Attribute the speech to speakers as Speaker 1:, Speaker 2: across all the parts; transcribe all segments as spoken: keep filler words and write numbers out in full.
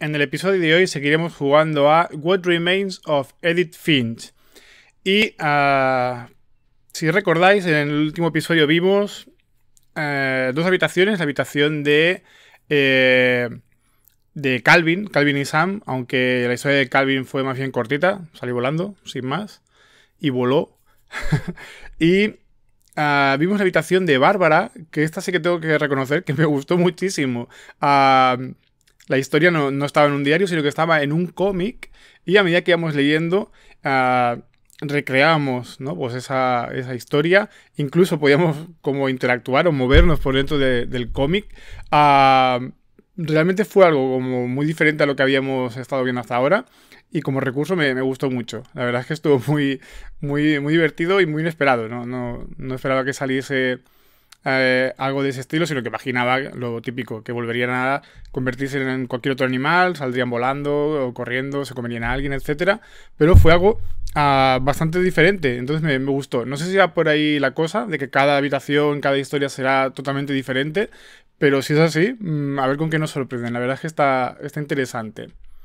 Speaker 1: En el episodio de hoy seguiremos jugando a What Remains of Edith Finch. Y uh, si recordáis, en el último episodio vimos uh, dos habitaciones. La habitación de, eh, de Calvin, Calvin y Sam, aunque la historia de Calvin fue más bien cortita, salió volando, sin más, y voló. y uh, vimos la habitación de Bárbara, que esta sí que tengo que reconocer que me gustó muchísimo. Uh, La historia no, no estaba en un diario, sino que estaba en un cómic. Y a medida que íbamos leyendo, uh, recreábamos, ¿no? Pues esa, esa historia. Incluso podíamos como interactuar o movernos por dentro de, del cómic. Uh, realmente fue algo como muy diferente a lo que habíamos estado viendo hasta ahora. Y como recurso me, me gustó mucho. La verdad es que estuvo muy, muy, muy divertido y muy inesperado, ¿no? No, no esperaba que saliese Eh, algo de ese estilo, sino que imaginaba lo típico, que volverían a convertirse en cualquier otro animal, saldrían volando o corriendo, se comerían a alguien, etcétera. Pero fue algo uh, bastante diferente, entonces me, me gustó. No sé si va por ahí la cosa, de que cada habitación, cada historia será totalmente diferente, pero si es así, mmm, a ver con qué nos sorprenden. La verdad es que está, está interesante.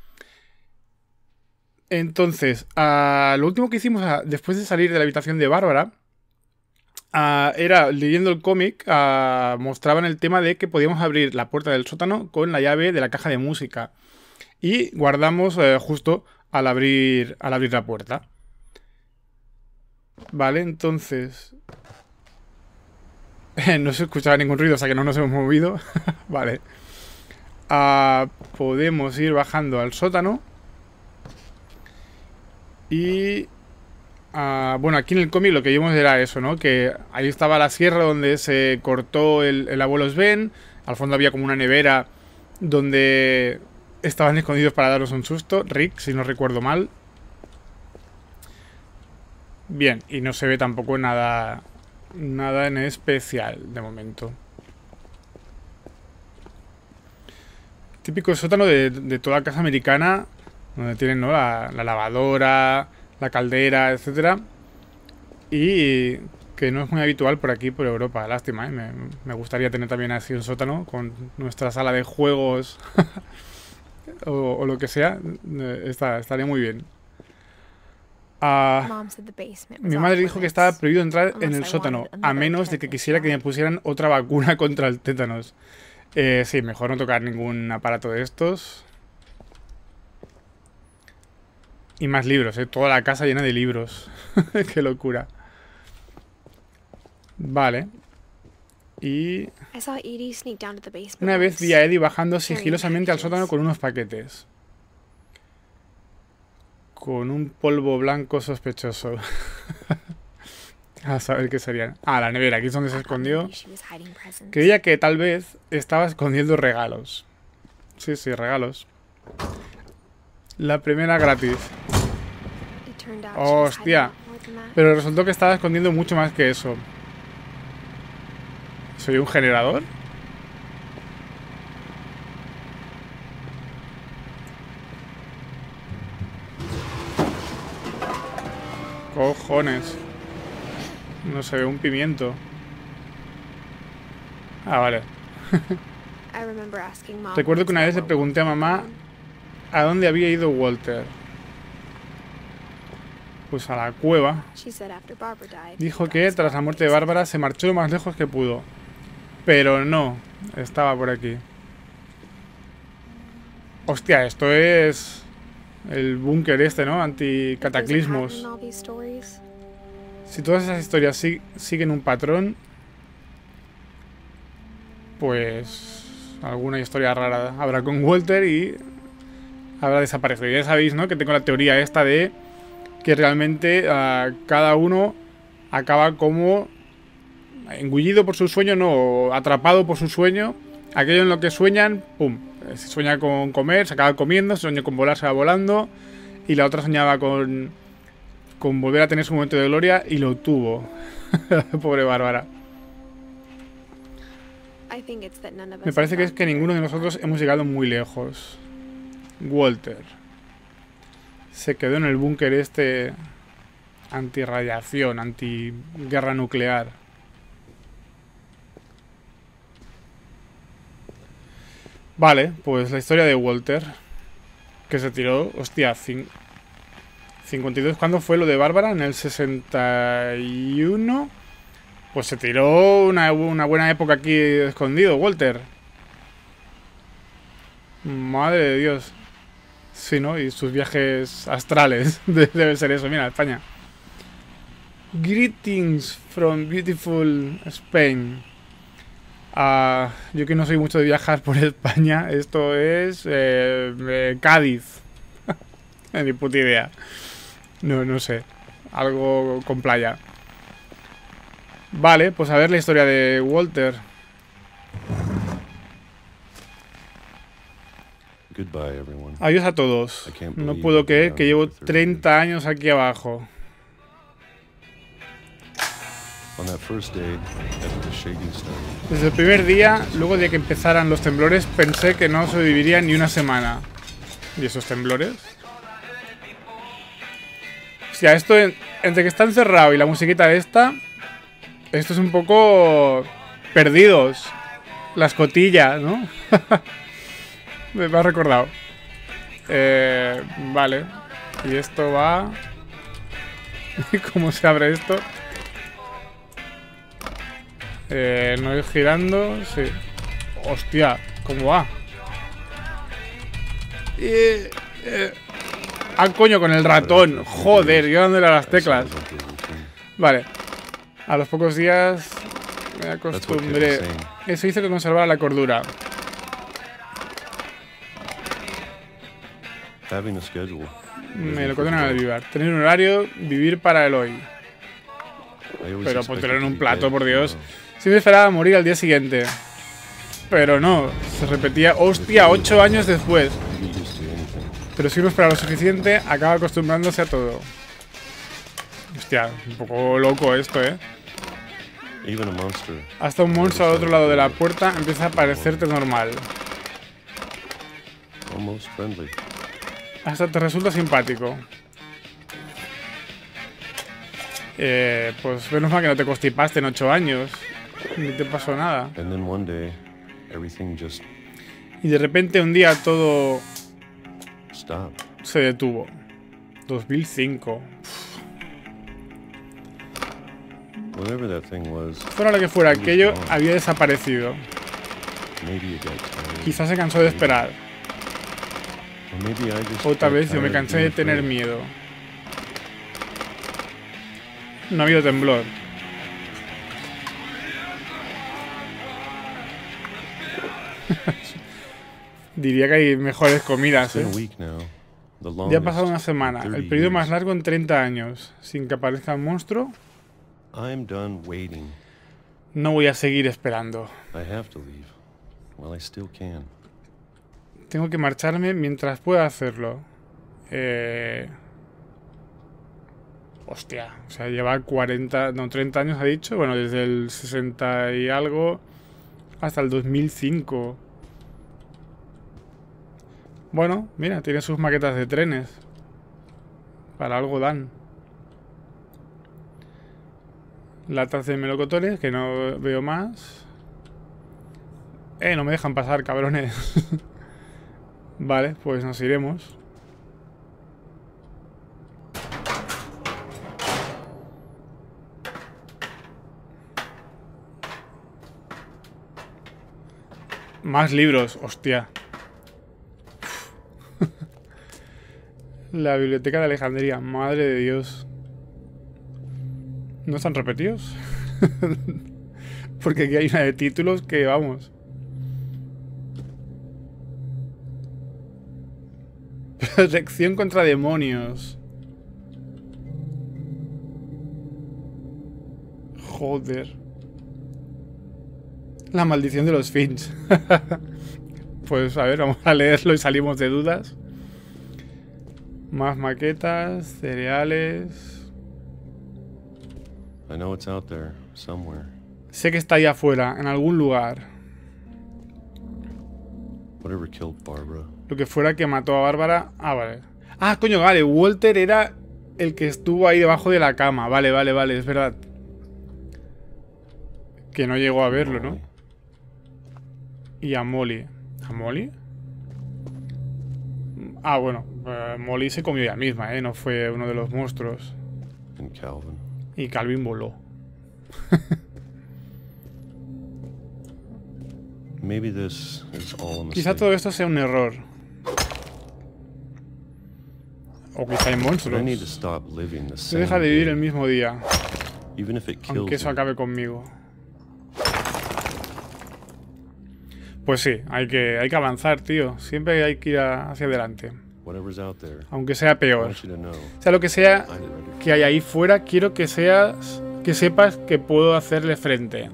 Speaker 1: Entonces, uh, lo último que hicimos uh, después de salir de la habitación de Bárbara, Uh, era, leyendo el cómic, uh, mostraban el tema de que podíamos abrir la puerta del sótano con la llave de la caja de música. Y guardamos uh, justo al abrir, al abrir la puerta. Vale, entonces... no se escuchaba ningún ruido, o sea que no nos hemos movido. Vale. Uh, podemos ir bajando al sótano. Y... Uh, bueno, aquí en el cómic lo que vimos era eso, ¿no? Que ahí estaba la sierra donde se cortó el, el abuelo Sven. Al fondo había como una nevera donde estaban escondidos para darnos un susto. Rick, si no recuerdo mal. Bien, y no se ve tampoco nada, nada en especial de momento. Típico sótano de, de toda casa americana, donde tienen, ¿no? la, la lavadora, la caldera, etcétera. Y que no es muy habitual por aquí, por Europa. Lástima, ¿eh? me, me gustaría tener también así un sótano con nuestra sala de juegos o, o lo que sea. Está, estaría muy bien. Uh, mi madre dijo que estaba prohibido entrar en el sótano, a menos de que quisiera que me pusieran otra vacuna contra el tétanos. Eh, sí, mejor no tocar ningún aparato de estos. Y más libros, ¿eh? Toda la casa llena de libros. Qué locura. Vale. Y... una vez vi a Eddie bajando sigilosamente al sótano con unos paquetes. Con un polvo blanco sospechoso. A saber qué serían. Ah, la nevera, aquí es donde se escondió. Creía que tal vez estaba escondiendo regalos. Sí, sí, regalos. La primera gratis. Hostia. Pero resultó que estaba escondiendo mucho más que eso. ¿Soy un generador? Cojones. No se ve un pimiento. Ah, vale. Recuerdo que una vez le pregunté a mamá a dónde había ido Walter. Pues a la cueva. Dijo que tras la muerte de Bárbara se marchó lo más lejos que pudo. Pero no, estaba por aquí. Hostia, esto es el búnker este, ¿no? Anticataclismos. Si todas esas historias sig siguen un patrón, pues alguna historia rara habrá con Walter y habrá desaparecido. Ya sabéis, ¿no? Que tengo la teoría esta de que realmente uh, cada uno acaba como engullido por su sueño, no, o atrapado por su sueño. Aquello en lo que sueñan, pum, se sueña con comer, se acaba comiendo, se sueña con volar, se va volando. Y la otra soñaba con, con volver a tener su momento de gloria y lo tuvo. Pobre Bárbara. Me parece que es que ninguno de nosotros hemos llegado muy lejos. Walter se quedó en el búnker este antirradiación, anti-guerra nuclear. Vale, pues la historia de Walter. Que se tiró, hostia, cincuenta y dos. ¿Cuándo fue lo de Bárbara? En el sesenta y uno. Pues se tiró una, una buena época aquí escondido, Walter. Madre de Dios. Sí, ¿no? Y sus viajes astrales. Debe ser eso. Mira, España. Greetings from beautiful Spain. Uh, yo que no soy mucho de viajar por España. Esto es eh, eh, Cádiz. Ni puta idea. No, no sé. Algo con playa. Vale, pues a ver la historia de Walter.
Speaker 2: Goodbye, everyone.
Speaker 1: Adiós a todos. No puedo creer que llevo treinta años aquí abajo. Desde el primer día, luego de que empezaran los temblores, pensé que no sobreviviría ni una semana. ¿Y esos temblores? O sea, esto entre que está encerrado y la musiquita esta, esto es un poco perdidos. La escotilla, ¿no? Me ha recordado. Eh, vale. Y esto va... ¿Cómo se abre esto? Eh, no ir girando. Sí. Hostia, ¿cómo va? Eh, eh. Ah, coño, con el ratón. Joder, yo dándole a las teclas. Vale. A los pocos días me acostumbré. Eso hizo que conservara la cordura. Me lo condenan al vivir. Tener un horario, vivir para el hoy. Pero póntelo en un plato, por Dios. Siempre esperaba morir al día siguiente. Pero no, se repetía. Hostia, ocho años después. Pero si uno espera lo suficiente, acaba acostumbrándose a todo. Hostia, un poco loco esto, ¿eh? Hasta un monstruo al otro lado de la puerta empieza a parecerte normal. Hasta te resulta simpático. Eh, pues menos mal que no te constipaste en ocho años. Ni te pasó nada. Y de repente un día todo se detuvo. dos mil cinco. Fuera lo que fuera, aquello había desaparecido. Quizás se cansó de esperar. Otra vez yo me cansé de tener miedo. No ha habido temblor. Diría que hay mejores comidas, ¿eh? Ya ha pasado una semana, el periodo más largo en treinta años. Sin que aparezca un monstruo. No voy a seguir esperando. Tengo que marcharme mientras pueda hacerlo. Eh... Hostia, o sea, lleva cuarenta, no, treinta años ha dicho. Bueno, desde el sesenta y algo hasta el dos mil cinco. Bueno, mira, tiene sus maquetas de trenes. Para algo dan. Latas de melocotones, que no veo más. Eh, no me dejan pasar, cabrones. Vale, pues nos iremos. Más libros, hostia. La biblioteca de Alejandría, madre de Dios. ¿No están repetidos? Porque aquí hay una de títulos que, vamos. Protección contra demonios. Joder. La maldición de los Finch. Pues a ver, vamos a leerlo y salimos de dudas. Más maquetas, cereales.
Speaker 2: I know it's out there, somewhere.
Speaker 1: Sé que está ahí afuera, en algún lugar.
Speaker 2: Whatever killed Barbara.
Speaker 1: Lo que fuera que mató a Bárbara. Ah, vale. Ah, coño, vale. Walter era el que estuvo ahí debajo de la cama. Vale, vale, vale, es verdad. Que no llegó a verlo, ¿no? Y a Molly. ¿A Molly? Ah, bueno, eh, Molly se comió ella misma, ¿eh? No fue uno de los monstruos.
Speaker 2: And Calvin.
Speaker 1: Y Calvin voló.
Speaker 2: Maybe this is all a mistake.
Speaker 1: Quizá todo esto sea un error. O quizá hay
Speaker 2: But I
Speaker 1: monstruos.
Speaker 2: need to stop living the
Speaker 1: Se
Speaker 2: same
Speaker 1: deja de vivir
Speaker 2: day,
Speaker 1: el mismo día,
Speaker 2: even if it kills
Speaker 1: aunque eso
Speaker 2: me.
Speaker 1: acabe conmigo. Pues sí, hay que, hay que avanzar, tío. Siempre hay que ir a- hacia adelante.
Speaker 2: Whatever's out there,
Speaker 1: Aunque sea
Speaker 2: I
Speaker 1: peor.
Speaker 2: want you to know
Speaker 1: Sea lo que sea
Speaker 2: I did it.
Speaker 1: que hay ahí fuera, quiero que seas, que sepas que puedo hacerle frente.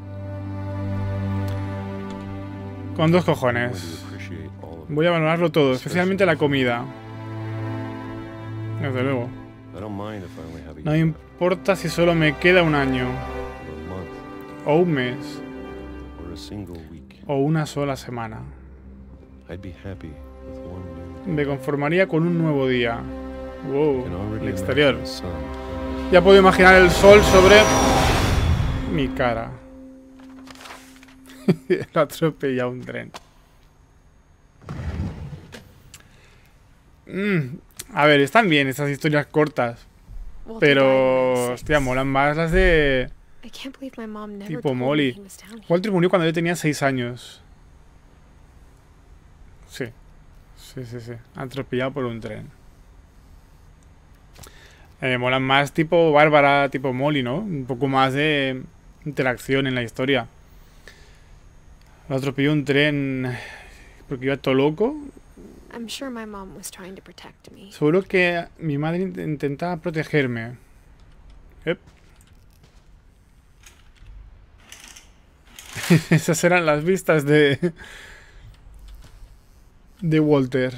Speaker 1: Con dos
Speaker 2: I'm going
Speaker 1: cojones.
Speaker 2: to appreciate all of it.
Speaker 1: Voy a valorarlo todo, especialmente la comida. Desde luego.
Speaker 2: I don't mind if I only have a
Speaker 1: No me
Speaker 2: year
Speaker 1: importa si solo me queda un año,
Speaker 2: or a month
Speaker 1: o un mes,
Speaker 2: or a single week.
Speaker 1: o una sola semana.
Speaker 2: I'd be happy with one new.
Speaker 1: Me conformaría con un nuevo día. Wow,
Speaker 2: I can already
Speaker 1: el exterior.
Speaker 2: imagine the sun.
Speaker 1: Ya puedo imaginar el sol sobre mi cara. Lo atropella un tren. Mm, A ver, están bien estas historias cortas,
Speaker 3: Walter died when I
Speaker 1: pero
Speaker 3: was six.
Speaker 1: hostia, molan más las de
Speaker 3: I can't believe my mom never
Speaker 1: tipo
Speaker 3: told me
Speaker 1: Molly.
Speaker 3: he was down here.
Speaker 1: Walter murió cuando yo tenía seis años. Sí, sí, sí, sí. Atropellado por un tren. Eh, molan más tipo Bárbara, tipo Molly, ¿no? Un poco más de interacción en la historia. Lo atropelló un tren porque iba todo loco.
Speaker 3: I'm sure my mom was trying to protect me.
Speaker 1: Seguro que mi madre int- intentaba protegerme. Ep. Esas eran las vistas de... de Walter.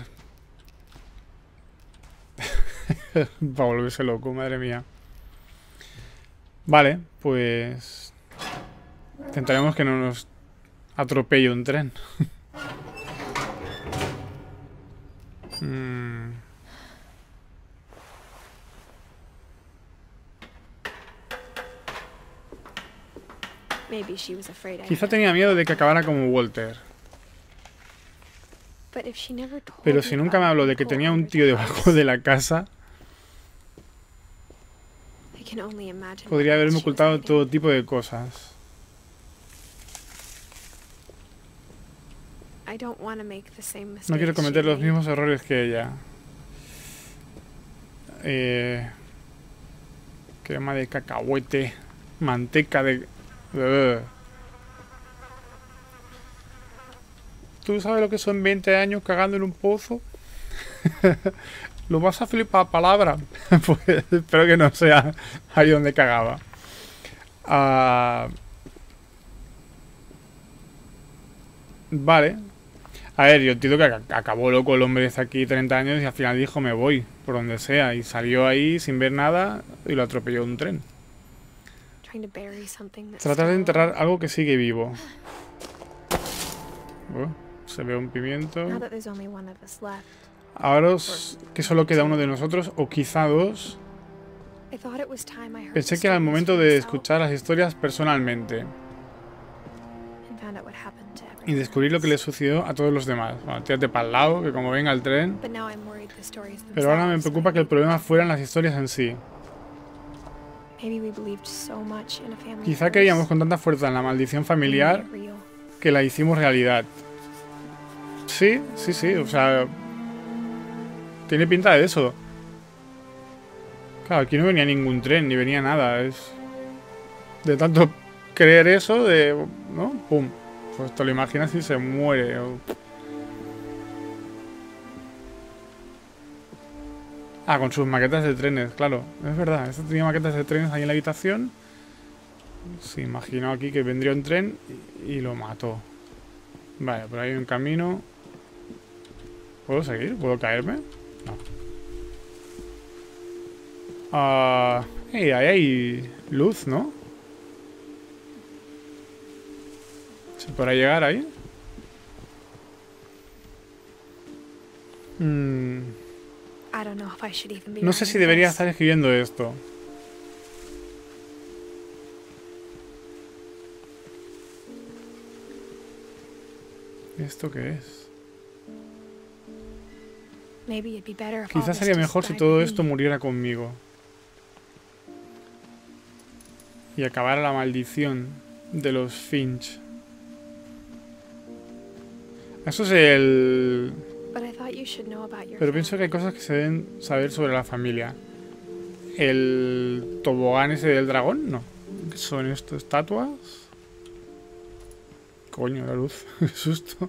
Speaker 1: Para volverse loco, madre mía. Vale, pues... intentaremos que no nos atropelle un tren. Mm.
Speaker 3: Maybe she was afraid I
Speaker 1: Quizá
Speaker 3: would.
Speaker 1: tenía miedo de que acabara como Walter.
Speaker 3: But if she never told
Speaker 1: Pero
Speaker 3: me
Speaker 1: si nunca me
Speaker 3: about
Speaker 1: habló
Speaker 3: the
Speaker 1: de que
Speaker 3: hole
Speaker 1: tenía un
Speaker 3: under
Speaker 1: tío
Speaker 3: the
Speaker 1: debajo
Speaker 3: house,
Speaker 1: de la casa,
Speaker 3: I can only imagine
Speaker 1: podría
Speaker 3: what else
Speaker 1: haberme
Speaker 3: she was
Speaker 1: ocultado
Speaker 3: hiding.
Speaker 1: todo tipo de cosas.
Speaker 3: I don't want to make the same mistakes
Speaker 1: No quiero
Speaker 3: she
Speaker 1: cometer los
Speaker 3: made.
Speaker 1: mismos errores que ella. Eh, crema de cacahuete. Manteca de... Ugh. ¿Tú sabes lo que son veinte años cagando en un pozo? Lo vas a flipar, palabra. Pues espero que no sea ahí donde cagaba. Ah, vale. A ver, yo entiendo que ac- acabó loco el hombre desde aquí treinta años y al final dijo me voy, por donde sea. Y salió ahí sin ver nada y lo atropelló un tren.
Speaker 3: Trying to bury something that's
Speaker 1: Tratar de
Speaker 3: still
Speaker 1: enterrar
Speaker 3: alive.
Speaker 1: algo que sigue vivo. Oh, se ve un pimiento.
Speaker 3: Now that there's only one of us left,
Speaker 1: Ahora os- que solo queda uno de nosotros, o quizá dos.
Speaker 3: I thought it was time I heard
Speaker 1: Pensé
Speaker 3: the
Speaker 1: que era el
Speaker 3: stories
Speaker 1: momento
Speaker 3: for
Speaker 1: de
Speaker 3: myself
Speaker 1: escuchar las historias personalmente
Speaker 3: and found out what happened to
Speaker 1: y
Speaker 3: everyone
Speaker 1: descubrir lo que
Speaker 3: else.
Speaker 1: le sucedió a todos los demás. Bueno, tírate para el lado, que como venga el tren.
Speaker 3: But now I'm worried the stories
Speaker 1: Pero ahora me
Speaker 3: themselves
Speaker 1: preocupa que el
Speaker 3: might-
Speaker 1: problema fueran las historias en sí.
Speaker 3: Maybe we believed so much in a family
Speaker 1: Quizá
Speaker 3: curse,
Speaker 1: creíamos con tanta fuerza en la maldición
Speaker 3: we made
Speaker 1: familiar
Speaker 3: it real.
Speaker 1: que la hicimos realidad. Sí, sí, sí, o sea... Tiene pinta de eso. Claro, aquí no venía ningún tren, ni venía nada, es... De tanto creer eso, de... ¿no? Pum. Pues te lo imaginas y se muere. o- Ah, con sus maquetas de trenes, claro. Es verdad, esto tenía maquetas de trenes ahí en la habitación. Se imaginó aquí que vendría un tren y, y lo mató. Vale, por ahí hay un camino. ¿Puedo seguir? ¿Puedo caerme? No. Ah, hey, ahí hay luz, ¿no? ¿Se podrá llegar ahí? Mm,
Speaker 3: I don't know if I should even be
Speaker 1: no sé si
Speaker 3: writing
Speaker 1: debería
Speaker 3: this.
Speaker 1: estar escribiendo esto. ¿Esto qué es?
Speaker 3: Maybe it'd be better if all
Speaker 1: Quizás
Speaker 3: this
Speaker 1: sería
Speaker 3: just
Speaker 1: mejor si
Speaker 3: died
Speaker 1: todo
Speaker 3: with
Speaker 1: esto
Speaker 3: me.
Speaker 1: muriera conmigo. Y acabara la maldición de los Finch. Eso es el...
Speaker 3: But I thought you should know about your
Speaker 1: Pero pienso que hay cosas que se deben saber sobre la familia. ¿El tobogán ese del dragón? No. ¿Qué son esto? ¿Estatuas? Coño, la luz. Qué susto.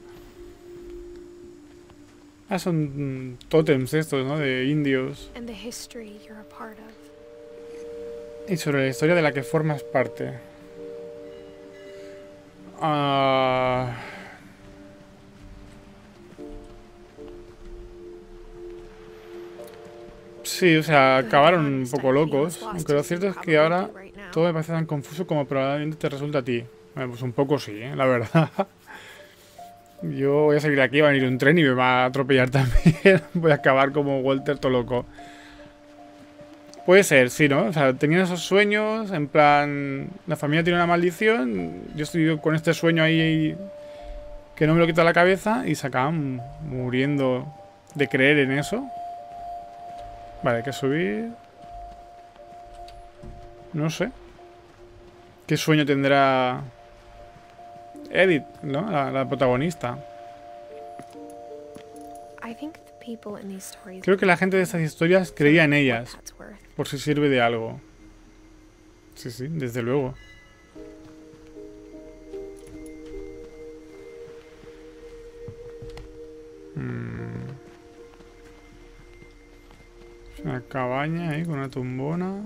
Speaker 1: Ah, son mm, tótems estos, ¿no? De indios.
Speaker 3: and the history you're a part of.
Speaker 1: Y sobre la historia de la que formas parte. Ah... Sí, o sea, acabaron un poco locos. Aunque lo cierto es que ahora todo me parece tan confuso como probablemente te resulta a ti. Bueno, pues un poco sí, ¿eh? La verdad. Yo voy a seguir aquí, va a venir un tren y me va a atropellar también. Voy a acabar como Walter todo loco. Puede ser, sí, ¿no? O sea, tenían esos sueños, en plan... La familia tiene una maldición, yo estoy con este sueño ahí que no me lo quita la cabeza y se acaban muriendo de creer en eso. Vale, hay que subir. No sé. ¿Qué sueño tendrá Edith, ¿no? La, la protagonista.
Speaker 3: I think the people in these stories
Speaker 1: Creo que la gente de estas historias creía en
Speaker 3: what
Speaker 1: ellas,
Speaker 3: that's worth.
Speaker 1: por si sirve de algo. Sí, sí, desde luego. Mm. Es una cabaña ahí con una tumbona.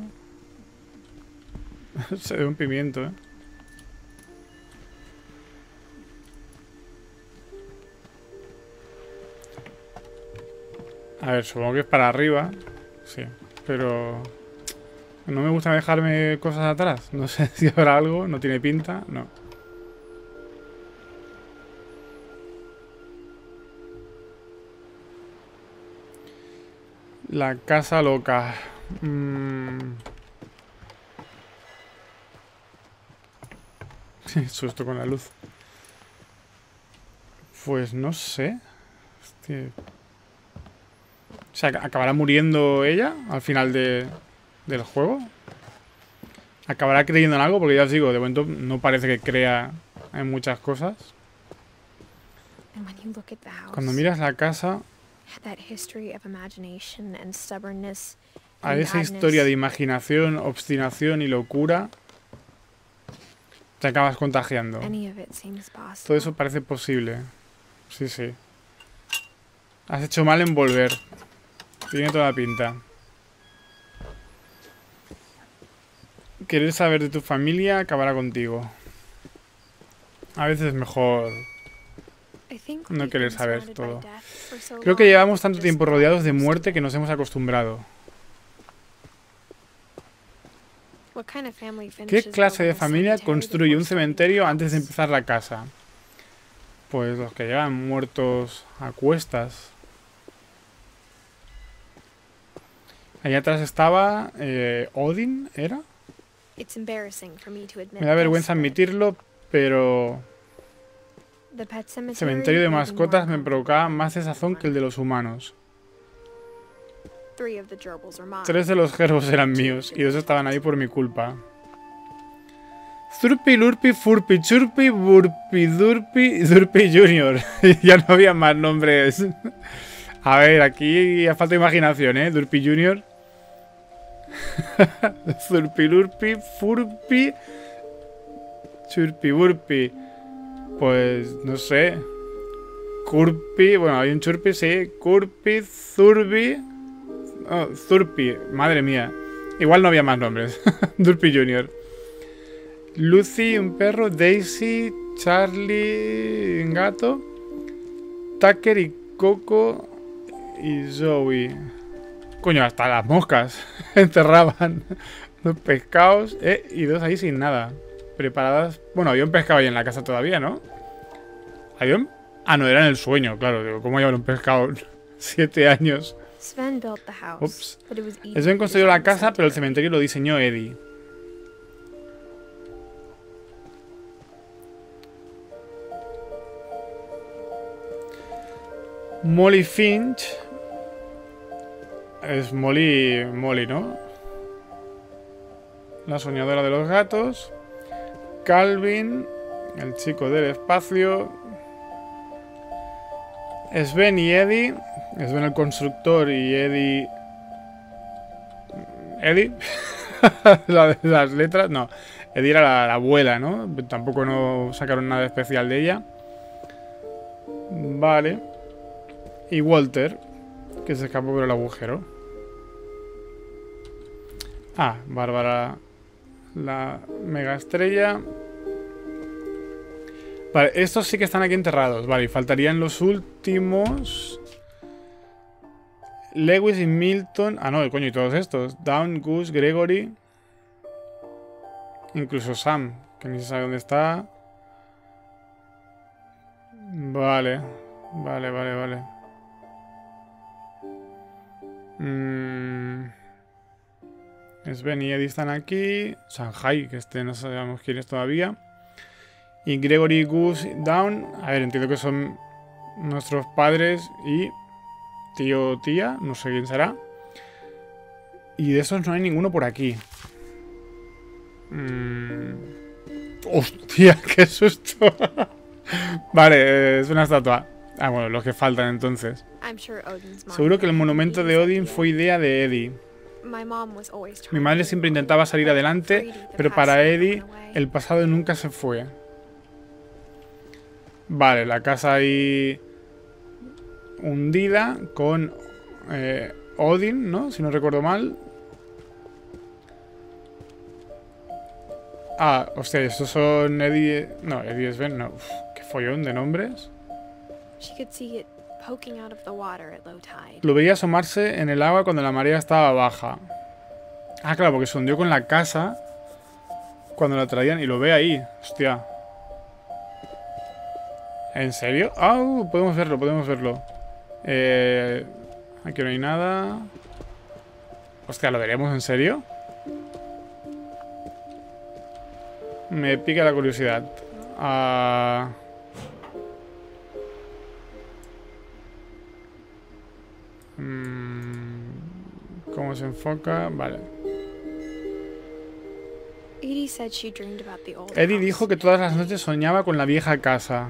Speaker 1: Se ve un pimiento, ¿eh? A ver, supongo que es para arriba. Sí, pero... No me gusta dejarme cosas atrás. No sé si habrá algo. No tiene pinta. No. La casa loca. Mm. Susto con la luz. Pues no sé. Hostia. O sea, ¿acabará muriendo ella al final de, del juego? ¿Acabará creyendo en algo? Porque ya os digo, de momento no parece que crea en muchas cosas.
Speaker 3: And when you look at the house,
Speaker 1: Cuando miras la casa,
Speaker 3: that history of imagination and stubbornness
Speaker 1: a
Speaker 3: and
Speaker 1: esa
Speaker 3: madness,
Speaker 1: historia de imaginación, obstinación y locura, te acabas contagiando.
Speaker 3: any of it seems possible.
Speaker 1: Todo eso parece posible. Sí, sí. Has hecho mal en volver. Tiene toda la pinta. Querer saber de tu familia acabará contigo. A veces es mejor.
Speaker 3: I think
Speaker 1: no
Speaker 3: we've
Speaker 1: querer
Speaker 3: been
Speaker 1: saber
Speaker 3: surrounded
Speaker 1: todo.
Speaker 3: by death for so
Speaker 1: Creo que
Speaker 3: long
Speaker 1: llevamos
Speaker 3: that
Speaker 1: tanto
Speaker 3: just
Speaker 1: tiempo
Speaker 3: not
Speaker 1: rodeados de
Speaker 3: used to
Speaker 1: muerte
Speaker 3: it.
Speaker 1: que nos hemos acostumbrado.
Speaker 3: What kind of family
Speaker 1: ¿Qué
Speaker 3: finishes
Speaker 1: clase de
Speaker 3: building a
Speaker 1: familia
Speaker 3: cemetery
Speaker 1: construye un
Speaker 3: before starting
Speaker 1: cementerio
Speaker 3: the
Speaker 1: antes de
Speaker 3: house?
Speaker 1: empezar la casa? Pues los que llevan muertos a cuestas. Allá atrás estaba eh, Odin, ¿era?
Speaker 3: It's embarrassing for me to admit
Speaker 1: Me da vergüenza
Speaker 3: this, but
Speaker 1: admitirlo, pero
Speaker 3: the pet
Speaker 1: el
Speaker 3: cemetery
Speaker 1: cementerio de
Speaker 3: made me more
Speaker 1: mascotas me
Speaker 3: uncomfortable
Speaker 1: provocaba
Speaker 3: than
Speaker 1: más
Speaker 3: the
Speaker 1: desazón que el de los humanos.
Speaker 3: Three of the gerbils are mine.
Speaker 1: Tres de los gerbos eran míos y dos estaban ahí por mi culpa. Zurpi, Lurpi, Furpi, Churpi, Burpi, Durpi, Durpi Junior. Ya no había más nombres. A ver, aquí a falta de imaginación, ¿eh? Durpi Junior. Zurpi, Lurpi, Furpi, Churpi, Burpi. Pues no sé. Curpi, bueno, hay un Churpi, sí. Curpi, Zurbi. Oh, Zurpi, madre mía. Igual no había más nombres. Durpi Junior. Lucy, un perro. Daisy, Charlie, un gato. Tucker y Coco y Zoe. Coño, hasta las moscas enterraban los pescados. Eh, y dos ahí sin nada. Preparadas. Bueno, había un pescado ahí en la casa todavía, ¿no? ¿Había un... Ah, no, era en el sueño, claro. Digo, ¿cómo llevar un pescado? Siete años.
Speaker 3: Sven built the house,
Speaker 1: Ups.
Speaker 3: but it was easy
Speaker 1: Sven
Speaker 3: to
Speaker 1: construyó la
Speaker 3: design the
Speaker 1: casa, pero el
Speaker 3: cemetery.
Speaker 1: cementerio lo diseñó Eddie. Molly Finch Es Molly, Molly, ¿no? La soñadora de los gatos. Calvin, el chico del espacio. Sven y Eddie. Sven el constructor y Eddie... Eddie. La de las letras, no. Eddie era la, la abuela, ¿no? Tampoco no sacaron nada especial de ella. Vale. Y Walter, que se escapó por el agujero. Ah, Bárbara, la mega estrella. Vale, estos sí que están aquí enterrados. Vale, y faltarían los últimos. Lewis y Milton. Ah, no, coño, y todos estos. Dawn, Gus, Gregory. Incluso Sam, que ni se sabe dónde está. Vale, vale, vale, vale. Mm. Sven y Eddie están aquí. Shanghai, que este no sabemos quién es todavía. Y Gregory, Gus, Dawn. A ver, entiendo que son nuestros padres y tío o tía. No sé quién será. Y de esos no hay ninguno por aquí. Mm. Hostia, qué susto. Vale, es una estatua. Ah, bueno, los que faltan entonces. Seguro que el monumento de Odin fue idea de Eddie. Mi madre siempre intentaba salir adelante, pero para Eddie el pasado nunca se fue. Vale, la casa ahí hundida con eh, Odin, ¿no? Si no recuerdo mal. Ah, hostia, estos son Eddie... No, Eddie y Sven, no. Uf, qué follón de nombres. Lo veía asomarse en el agua cuando la marea estaba baja. Ah, claro, porque se hundió con la casa cuando la traían y lo ve ahí. Hostia. ¿En serio? Ah, uh, podemos verlo, podemos verlo. Eh, aquí no hay nada. Hostia, ¿lo veremos en serio? Me pica la curiosidad. Ah... ¿Cómo se enfoca? Vale. Eddie dijo que todas las noches soñaba con la vieja casa.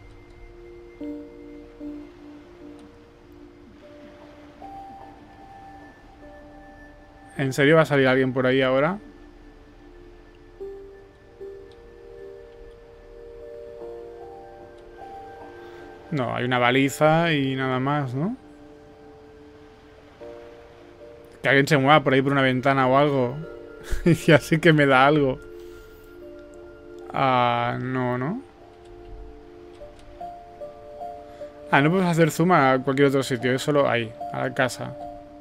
Speaker 1: ¿En serio va a salir alguien por ahí ahora? No, hay una baliza y nada más, ¿no? Que alguien se mueva por ahí por una ventana o algo. Y así que me da algo. Ah, no, ¿no? Ah, no podemos hacer zoom a cualquier otro sitio. Es solo ahí, a la casa.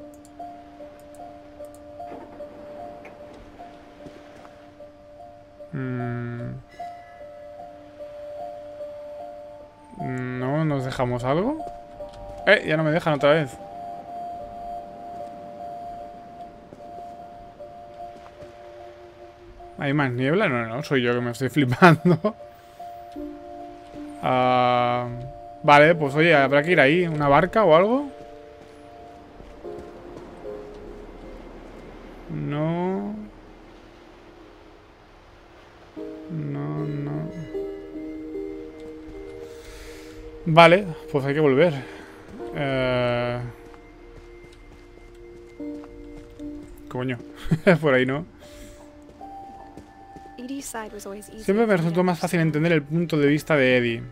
Speaker 1: Mm. No, ¿nos dejamos algo? Eh, ya no me dejan otra vez. ¿Hay más niebla? No, no, soy yo que me estoy flipando. uh, Vale, pues oye, habrá que ir ahí. ¿Una barca o algo? No. No, no. Vale, pues hay que volver. Uh... Coño, por ahí no. Siempre me resultó más fácil entender el punto de vista de Eddie.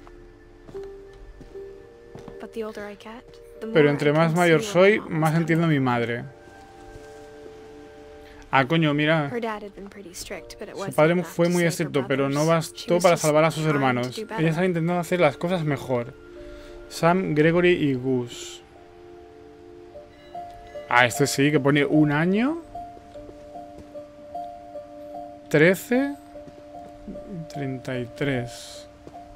Speaker 1: Pero entre más mayor soy, más entiendo a mi madre. Ah, coño, mira. Su padre fue muy estricto, pero no bastó para salvar a sus hermanos. Ella estaba intentando hacer las cosas mejor. Sam, Gregory y Gus. Ah, este sí, que pone un año. trece. treinta y tres.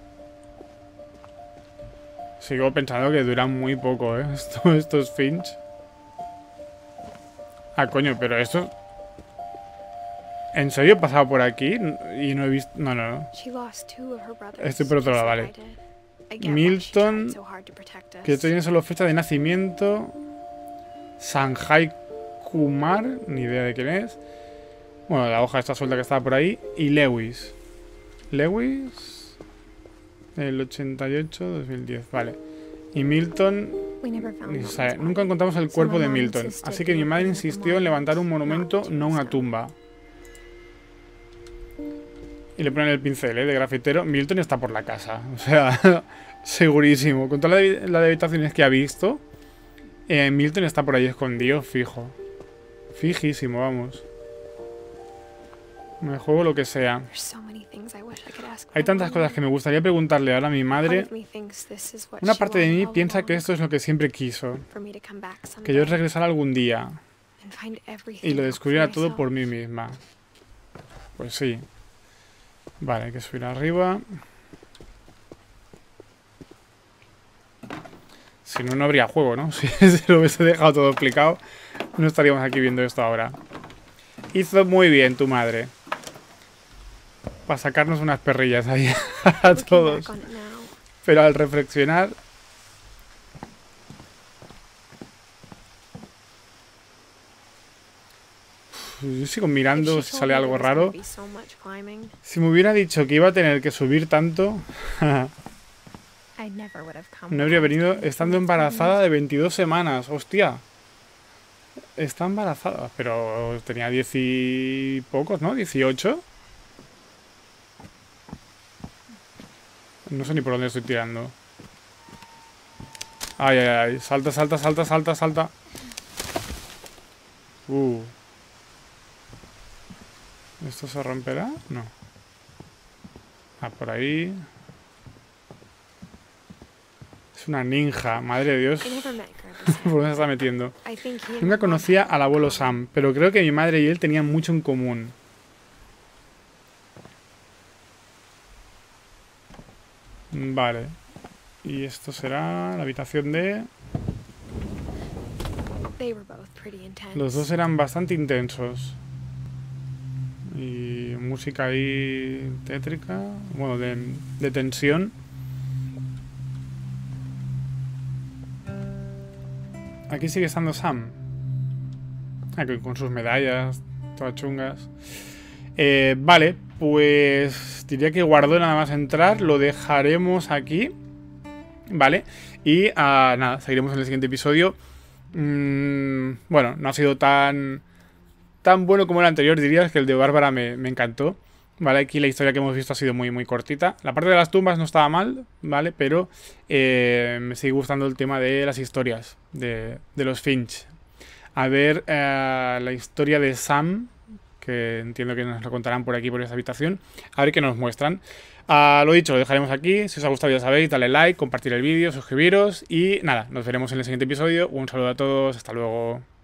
Speaker 1: Sigo pensando que duran muy poco, ¿eh? Esto, estos Finch. Ah, coño, pero esto... ¿En serio he pasado por aquí? Y no he visto... No, no, no. Estoy por otro lado, vale. Milton, que tiene solo fecha de nacimiento. Sanjay Kumar, ni idea de quién es. Bueno, la hoja está suelta que estaba por ahí. Y Lewis. Lewis. El ochenta y ocho, dos mil diez, vale. Y Milton. Ni se sabe. Nunca encontramos el cuerpo de Milton. Así que mi madre insistió en levantar un monumento, no una tumba. Y le ponen el pincel, ¿eh? De grafitero. Milton está por la casa. O sea, segurísimo. Con toda la, la de habitaciones que ha visto, eh, Milton está por ahí escondido, fijo. Fijísimo, vamos. Me juego lo que sea. Hay tantas cosas que me gustaría preguntarle ahora a mi madre. Una parte de mí piensa que esto es lo que siempre quiso. Que yo regresara algún día. Y lo descubriera todo por mí misma. Pues sí. Vale, hay que subir arriba. Si no, no habría juego, ¿no? Si se lo hubiese dejado todo explicado, no estaríamos aquí viendo esto ahora. Hizo muy bien tu madre. Para sacarnos unas perrillas ahí a todos. Pero al reflexionar... Yo sigo mirando si sale algo raro. Si me hubiera dicho que iba a tener que subir tanto... No habría venido estando embarazada de veintidós semanas. ¡Hostia! Está embarazada. Pero tenía diez y pocos, ¿no? dieciocho. No sé ni por dónde estoy tirando. Ay, ay, ay. Salta, salta, salta, salta, salta. Uh. ¿Esto se romperá? No. Ah, por ahí. Es una ninja, madre de Dios. ¿Por dónde se está metiendo? Nunca conocía al abuelo Sam, pero creo que mi madre y él tenían mucho en común. Vale. Y esto será la habitación de... Los dos eran bastante intensos. Y música ahí tétrica. Bueno, de, de tensión. Aquí sigue estando Sam. Aquí con sus medallas, todas chungas. Eh, vale, pues diría que guardo nada más entrar. Lo dejaremos aquí. Vale. Y uh, nada, seguiremos en el siguiente episodio. Mm, bueno, no ha sido tan... tan bueno como el anterior, dirías, que el de Bárbara me, me encantó. Vale, aquí la historia que hemos visto ha sido muy muy cortita. La parte de las tumbas no estaba mal, ¿vale? Pero eh, me sigue gustando el tema de las historias de, de los Finch. A ver eh, la historia de Sam, que entiendo que nos lo contarán por aquí, por esta habitación. A ver qué nos muestran. Uh, lo dicho, lo dejaremos aquí. Si os ha gustado ya sabéis, dale like, compartir el vídeo, suscribiros. Y nada, nos veremos en el siguiente episodio. Un saludo a todos, hasta luego.